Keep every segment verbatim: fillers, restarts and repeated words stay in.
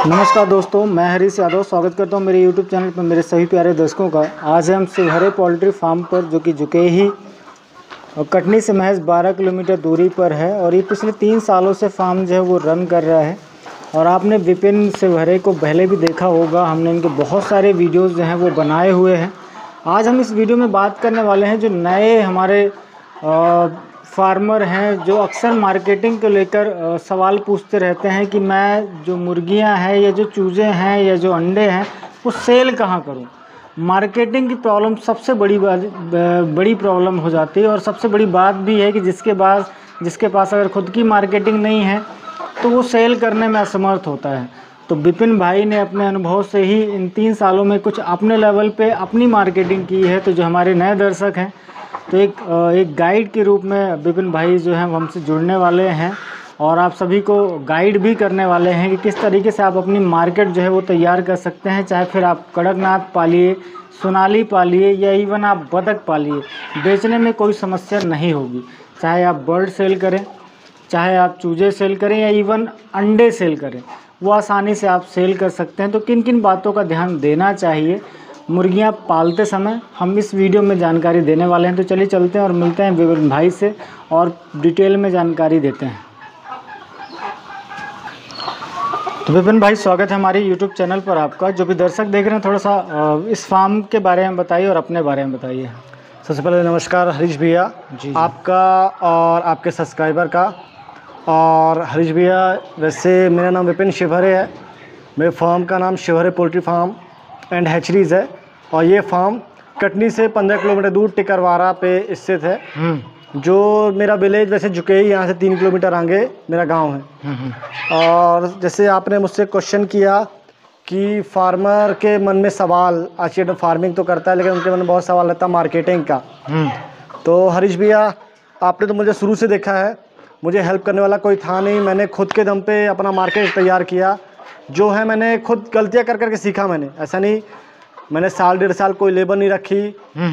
नमस्कार दोस्तों, मैं हरीश यादव स्वागत करता हूं मेरे यूट्यूब चैनल पर मेरे सभी प्यारे दर्शकों का। आज हम शिवहरे पोल्ट्री फार्म पर जो कि जुकेही और कटनी से महज बारह किलोमीटर दूरी पर है और ये पिछले तीन सालों से फार्म जो है वो रन कर रहा है। और आपने विपिन शिवहरे को पहले भी देखा होगा, हमने इनके बहुत सारे वीडियोज़ जो हैं वो बनाए हुए हैं। आज हम इस वीडियो में बात करने वाले हैं जो नए हमारे आ, फार्मर हैं जो अक्सर मार्केटिंग को लेकर सवाल पूछते रहते हैं कि मैं जो मुर्गियां हैं या जो चूज़े हैं या जो अंडे हैं वो सेल कहाँ करूं। मार्केटिंग की प्रॉब्लम सबसे बड़ी बड़ी प्रॉब्लम हो जाती है और सबसे बड़ी बात भी है कि जिसके पास जिसके पास अगर खुद की मार्केटिंग नहीं है तो वो सेल करने में असमर्थ होता है। तो विपिन भाई ने अपने अनुभव से ही इन तीन सालों में कुछ अपने लेवल पे अपनी मार्केटिंग की है। तो जो हमारे नए दर्शक हैं तो एक एक गाइड के रूप में विपिन भाई जो हैं वो हमसे जुड़ने वाले हैं और आप सभी को गाइड भी करने वाले हैं कि किस तरीके से आप अपनी मार्केट जो है वो तैयार कर सकते हैं। चाहे फिर आप कड़कनाथ पालिए, सोनाली पालिए या इवन आप बतख पालिए, बेचने में कोई समस्या नहीं होगी। चाहे आप बर्ड सेल करें, चाहे आप चूजे सेल करें या इवन अंडे सेल करें, वो आसानी से आप सेल कर सकते हैं। तो किन किन बातों का ध्यान देना चाहिए मुर्गियां पालते समय, हम इस वीडियो में जानकारी देने वाले हैं। तो चलिए चलते हैं और मिलते हैं विपिन भाई से और डिटेल में जानकारी देते हैं। तो विपिन भाई, स्वागत है हमारे यूट्यूब चैनल पर आपका। जो भी दर्शक देख रहे हैं थोड़ा सा इस फार्म के बारे में बताइए और अपने बारे में बताइए। सबसे पहले नमस्कार हरीश भैया जी, आपका और आपके सब्सक्राइबर का। और हरीश भैया, वैसे मेरा नाम विपिन शिवहरे है, मेरे फार्म का नाम Shivhare poultry farm and hatcheries है और ये फार्म कटनी से पंद्रह किलोमीटर दूर टिकरवारा पे स्थित है। जो मेरा विलेज वैसे जुकेही यहाँ से तीन किलोमीटर आगे मेरा गांव है। और जैसे आपने मुझसे क्वेश्चन किया कि फार्मर के मन में सवाल, आज ये फार्मिंग तो करता है लेकिन उनके मन में बहुत सवाल रहता है मार्केटिंग का। तो हरीश भैया, आपने तो मुझे शुरू से देखा है, मुझे हेल्प करने वाला कोई था नहीं। मैंने खुद के दम पे अपना मार्केट तैयार किया। जो है मैंने खुद गलतियां कर करके सीखा। मैंने ऐसा नहीं, मैंने साल डेढ़ साल कोई लेबर नहीं रखी,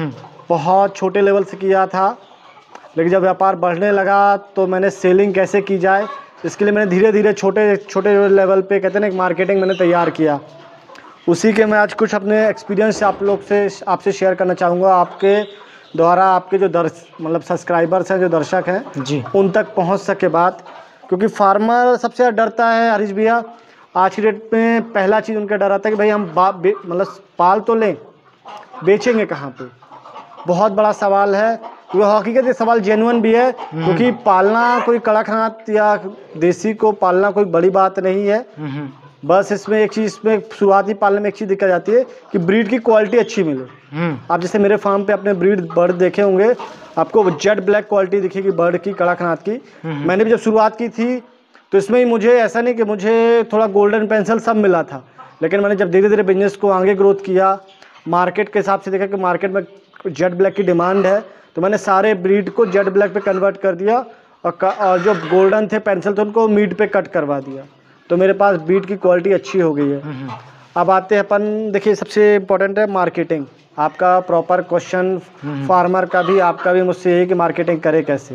बहुत छोटे लेवल से किया था। लेकिन जब व्यापार बढ़ने लगा तो मैंने सेलिंग कैसे की जाए, इसके लिए मैंने धीरे धीरे छोटे छोटे लेवल पे कहते हैं ना एक मार्केटिंग मैंने तैयार किया। उसी के मैं आज कुछ अपने एक्सपीरियंस आप लोग से आपसे शेयर करना चाहूँगा। आपके द्वारा आपके जो दर्श मतलब सब्सक्राइबर्स हैं, जो दर्शक हैं जी, उन तक पहुँच सके बात। क्योंकि फार्मर सबसे ज़्यादा डरता है हरीश भैया, आज की डेट में पहला चीज़ उनका डर आता है कि भाई हम मतलब पाल तो लें, बेचेंगे कहाँ पे। बहुत बड़ा सवाल है, वो हकीकत ये सवाल जेन्युइन भी है। क्योंकि पालना कोई कड़कनाथ या देसी को पालना कोई बड़ी बात नहीं है। बस इसमें एक चीज़, इसमें शुरुआती पालने में एक चीज़ दिक्कत जाती है कि ब्रीड की क्वालिटी अच्छी मिले। आप जैसे मेरे फार्म पे अपने ब्रीड बर्ड देखे होंगे, आपको जेट ब्लैक क्वालिटी दिखेगी बर्ड की, कड़कनाथ की। मैंने भी जब शुरुआत की थी तो इसमें ही मुझे ऐसा नहीं कि मुझे थोड़ा गोल्डन पेंसिल सब मिला था, लेकिन मैंने जब धीरे धीरे बिजनेस को आगे ग्रोथ किया, मार्केट के हिसाब से देखा कि मार्केट में जेट ब्लैक की डिमांड है, तो मैंने सारे ब्रीड को जेट ब्लैक पे कन्वर्ट कर दिया और, और जो गोल्डन थे पेंसिल थे उनको मीट पे कट करवा दिया। तो मेरे पास ब्रीड की क्वालिटी अच्छी हो गई है। अब आते हैं अपन, देखिए सबसे इम्पोर्टेंट है मार्केटिंग। आपका प्रॉपर क्वेश्चन फार्मर का भी आपका भी मुझसे यही कि मार्केटिंग करे कैसे।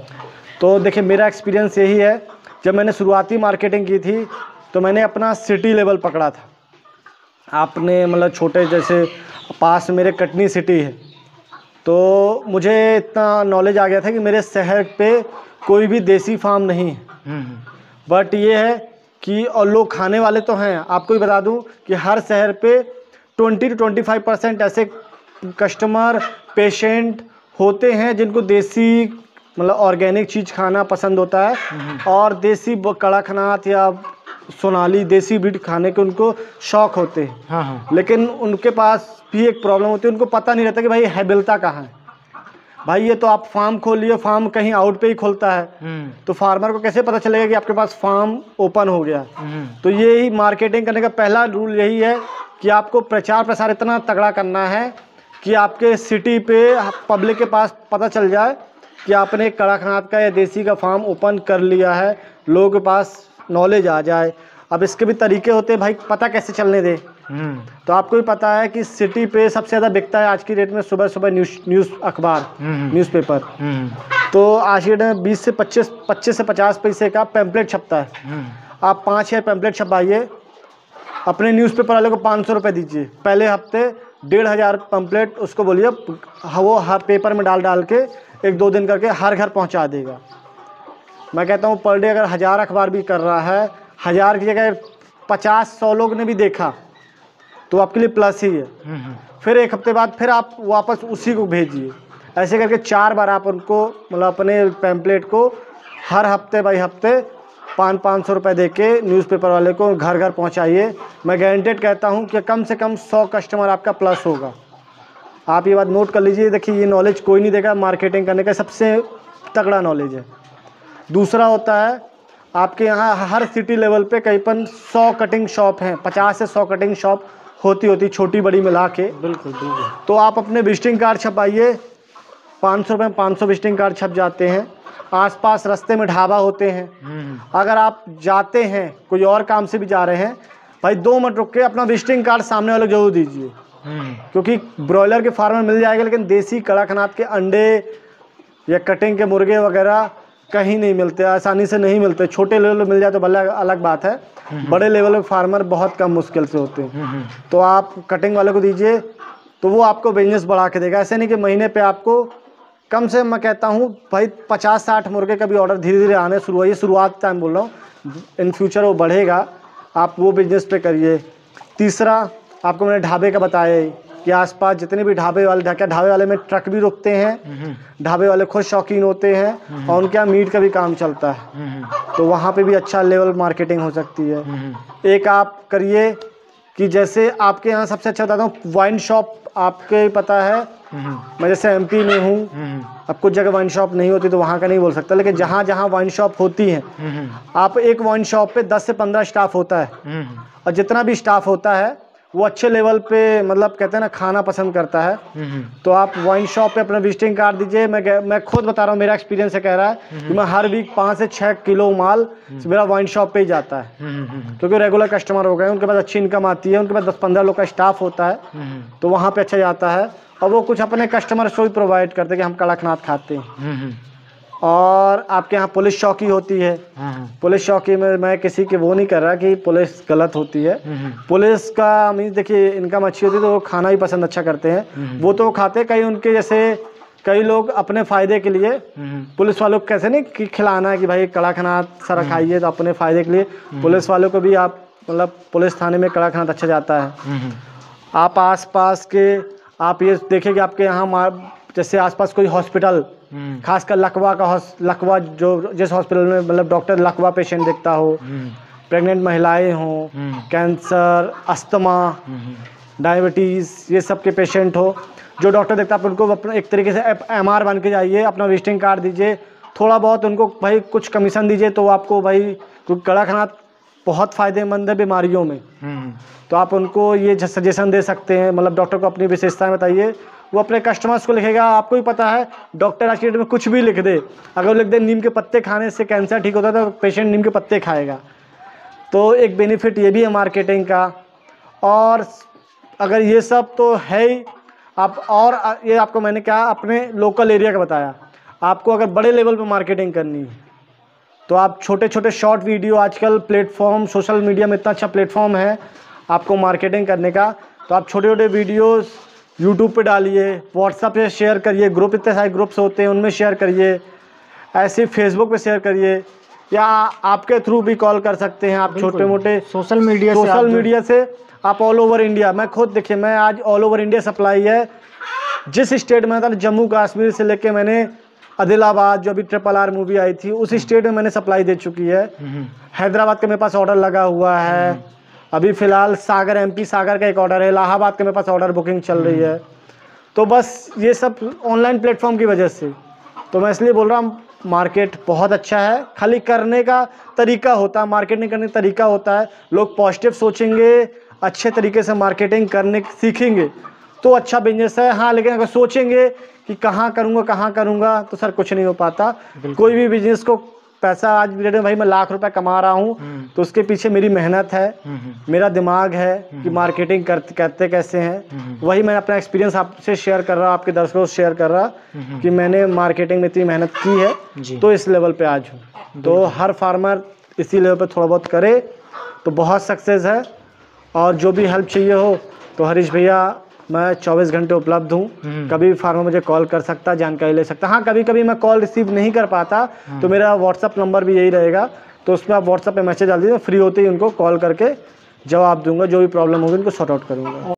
तो देखिए मेरा एक्सपीरियंस यही है, जब मैंने शुरुआती मार्केटिंग की थी तो मैंने अपना सिटी लेवल पकड़ा था। आपने मतलब छोटे, जैसे पास मेरे कटनी सिटी है, तो मुझे इतना नॉलेज आ गया था कि मेरे शहर पे कोई भी देसी फार्म नहीं है। बट ये है कि और लोग खाने वाले तो हैं। आपको भी बता दूं कि हर शहर पे twenty two twenty five percent ऐसे कस्टमर पेशेंट होते हैं जिनको देसी मतलब ऑर्गेनिक चीज़ खाना पसंद होता है और देसी कड़कनाथ या सोनाली देसी ब्रीड खाने के उनको शौक होते हैं। हाँ हाँ। लेकिन उनके पास भी एक प्रॉब्लम होती है, उनको पता नहीं रहता कि भाई है मिलता कहाँ है। भाई ये तो आप फार्म खोल लिए, फार्म कहीं आउट पे ही खोलता है, तो फार्मर को कैसे पता चलेगा कि आपके पास फार्म ओपन हो गया। तो ये ही मार्केटिंग करने का पहला रूल यही है कि आपको प्रचार प्रसार इतना तगड़ा करना है कि आपके सिटी पे पब्लिक के पास पता चल जाए कि आपने कड़कनाथ का या देसी का फार्म ओपन कर लिया है, लोगों के पास नॉलेज आ जाए। अब इसके भी तरीके होते हैं भाई, पता कैसे चलने दे। तो आपको भी पता है कि सिटी पे सबसे ज़्यादा बिकता है आज की डेट में सुबह सुबह न्यूज़ न्यूज़ अखबार, न्यूज़पेपर। तो आज की डेट में बीस से पच्चीस पच्चीस से पचास पैसे का पैम्पलेट छपता है। आप पाँच छः पैम्पलेट छपाइए, अपने न्यूज़पेपर वाले को पाँच सौ रुपये दीजिए, पहले हफ्ते डेढ़ हज़ार पम्पलेट उसको बोलिए वो हर पेपर में डाल डाल के एक दो दिन करके हर घर पहुंचा देगा। मैं कहता हूं पर डे अगर हज़ार अखबार भी कर रहा है, हज़ार की जगह पचास सौ लोग ने भी देखा तो आपके लिए प्लस ही है। फिर एक हफ्ते बाद फिर आप वापस उसी को भेजिए, ऐसे करके चार बार आप उनको मतलब अपने पैम्पलेट को हर हफ्ते बाई हफ्ते पाँच पाँच सौ रुपये दे के न्यूज़पेपर वाले को घर घर पहुंचाइए। मैं गारंटेड कहता हूं कि कम से कम सौ कस्टमर आपका प्लस होगा। आप ये बात नोट कर लीजिए। देखिए ये नॉलेज कोई नहीं देगा, मार्केटिंग करने का सबसे तगड़ा नॉलेज है। दूसरा होता है आपके यहाँ हर सिटी लेवल पे करीबन सौ कटिंग शॉप हैं, पचास से सौ कटिंग शॉप होती होती छोटी बड़ी मिला के। बिल्कुल बिल्कुल। तो आप अपने विजिटिंग कार्ड छपाइए, पाँच सौ रुपये में पाँच सौ विजिटिंग कार्ड छप जाते हैं। आसपास रास्ते में ढाबा होते हैं, अगर आप जाते हैं कोई और काम से भी जा रहे हैं, भाई दो मिनट रुक के अपना विजिटिंग कार्ड सामने वाले जरूर दीजिए। क्योंकि ब्रॉयलर के फार्म में मिल जाएगा, लेकिन देसी कड़कनाथ के अंडे या कटिंग के मुर्गे वगैरह कहीं नहीं मिलते, आसानी से नहीं मिलते। छोटे लेवल में मिल जाए तो भले अलग बात है, बड़े लेवल में फार्मर बहुत कम मुश्किल से होते हैं। तो आप कटिंग वाले को दीजिए तो वो आपको बिजनेस बढ़ा के देगा। ऐसे नहीं कि महीने पे आपको कम से मैं कहता हूँ भाई पचास साठ मुर्गे का भी ऑर्डर धीरे धीरे आने शुरू हुई, शुरुआत टाइम बोल रहा हूँ, इन फ्यूचर वो बढ़ेगा, आप वो बिजनेस पे करिए। तीसरा आपको मैंने ढाबे का बताया कि आसपास जितने भी ढाबे वाले क्या ढाबे वाले में ट्रक भी रुकते हैं, ढाबे वाले खुद शौकीन होते हैं और उनके यहाँ मीट का भी काम चलता है, तो वहाँ पे भी अच्छा लेवल मार्केटिंग हो सकती है। एक आप करिए कि जैसे आपके यहाँ सबसे अच्छा बताता हूँ, वाइन शॉप आपके पता है, मैं जैसे एमपी में हूँ, अब कुछ जगह वाइन शॉप नहीं होती तो वहाँ का नहीं बोल सकता, लेकिन जहाँ जहाँ वाइन शॉप होती हैं, आप एक वाइन शॉप पे दस से पंद्रह स्टाफ होता है, और जितना भी स्टाफ होता है वो अच्छे लेवल पे मतलब कहते हैं ना खाना पसंद करता है। तो आप वाइन शॉप पे अपना विजिटिंग कार्ड दीजिए। मैं मैं खुद बता रहा हूँ, मेरा एक्सपीरियंस है कह रहा है कि मैं हर वीक पाँच से छः किलो माल मेरा वाइन शॉप पे ही जाता है, क्योंकि रेगुलर कस्टमर हो गए, उनके पास अच्छी इनकम आती है, उनके पास दस पंद्रह लोग का स्टाफ होता है, तो वहाँ पे अच्छा जाता है। और वो कुछ अपने कस्टमर को भी प्रोवाइड करते हैं कि हम कड़कनाथ खाते हैं। और आपके यहाँ पुलिस चौकी होती है, पुलिस चौकी में मैं किसी के वो नहीं कर रहा कि पुलिस गलत होती है, पुलिस का मीन्स देखिए इनकम अच्छी होती है तो वो खाना भी पसंद अच्छा करते हैं, वो तो वो खाते। कई उनके जैसे कई लोग अपने फ़ायदे के लिए पुलिस वालों को कैसे नहीं कि खिलाना है कि भाई कड़कनाथ सारा खाइए, तो अपने फ़ायदे के लिए पुलिस वालों को भी आप मतलब पुलिस थाने में कड़कनाथ अच्छा जाता है। आप आस पास के आप ये देखें कि आपके यहाँ जैसे आसपास कोई हॉस्पिटल, खासकर लकवा का लकवा जो जिस हॉस्पिटल में मतलब डॉक्टर लकवा पेशेंट देखता हो, प्रेग्नेंट महिलाएं हों, कैंसर, अस्थमा, डायबिटीज़ ये सब के पेशेंट हो, जो डॉक्टर देखता है आप उनको अपना एक तरीके से एम आर बन के जाइए, अपना विजिटिंग कार्ड दीजिए, थोड़ा बहुत उनको भाई कुछ कमीशन दीजिए, तो आपको भाई क्योंकि कड़कनाथ बहुत फ़ायदेमंद है बीमारियों में, तो आप उनको ये सजेशन दे सकते हैं। मतलब डॉक्टर को अपनी विशेषताएं बताइए, वो अपने कस्टमर्स को लिखेगा। आपको भी पता है डॉक्टर आज की डेट में कुछ भी लिख दे, अगर वो लिख दे नीम के पत्ते खाने से कैंसर ठीक होता है तो पेशेंट नीम के पत्ते खाएगा। तो एक बेनिफिट ये भी है मार्केटिंग का। और अगर ये सब तो है ही, आप और ये आपको मैंने क्या अपने लोकल एरिया का बताया। आपको अगर बड़े लेवल पर मार्केटिंग करनी है तो आप छोटे छोटे शॉर्ट वीडियो, आजकल प्लेटफॉर्म सोशल मीडिया में इतना अच्छा प्लेटफॉर्म है आपको मार्केटिंग करने का, तो आप छोटे छोटे वीडियोस यूट्यूब पे डालिए, व्हाट्सएप पे शेयर करिए, ग्रुप इतने सारे ग्रुप्स होते हैं उनमें शेयर करिए, ऐसे फेसबुक पे शेयर करिए, या आपके थ्रू भी कॉल कर सकते हैं आप छोटे मोटे सोशल मीडिया सोशल मीडिया से आप ऑल ओवर इंडिया। मैं खुद देखिए मैं आज ऑल ओवर इंडिया सप्लाई है, जिस स्टेट में था जम्मू कश्मीर से लेके मैंने आदिलाबाद जो अभी ट्रिपल आर मूवी आई थी उस स्टेट में मैंने सप्लाई दे चुकी है। हैदराबाद का मेरे पास ऑर्डर लगा हुआ है, अभी फ़िलहाल सागर एमपी सागर का एक ऑर्डर है, इलाहाबाद के मेरे पास ऑर्डर बुकिंग चल रही है। तो बस ये सब ऑनलाइन प्लेटफॉर्म की वजह से, तो मैं इसलिए बोल रहा हूँ मार्केट बहुत अच्छा है, खाली करने का तरीका होता है, मार्केटिंग करने का तरीका होता है। लोग पॉजिटिव सोचेंगे, अच्छे तरीके से मार्केटिंग करने सीखेंगे तो अच्छा बिजनेस है। हाँ, लेकिन अगर सोचेंगे कि कहाँ करूँगा कहाँ करूँगा तो सर कुछ नहीं हो पाता। कोई भी बिजनेस को पैसा आज डेट में भाई मैं लाख रुपए कमा रहा हूँ तो उसके पीछे मेरी मेहनत है, मेरा दिमाग है कि मार्केटिंग करते करते कैसे हैं। वही मैं अपना एक्सपीरियंस आपसे शेयर कर रहा, आपके दर्शकों से शेयर कर रहा कि मैंने मार्केटिंग में इतनी मेहनत की है तो इस लेवल पे आज हूँ। तो हर फार्मर इसी लेवल पे थोड़ा बहुत करे तो बहुत सक्सेस है। और जो भी हेल्प चाहिए हो तो हरीश भैया मैं चौबीस घंटे उपलब्ध हूँ। कभी भी फार्मर मुझे कॉल कर सकता, जानकारी ले सकता। हाँ, कभी कभी मैं कॉल रिसीव नहीं कर पाता तो मेरा व्हाट्सअप नंबर भी यही रहेगा, तो उसमें आप व्हाट्सअप पे मैसेज डाल दीजिए, फ्री होते ही उनको कॉल करके जवाब दूंगा, जो भी प्रॉब्लम होगी उनको सॉर्ट आउट करूँगा।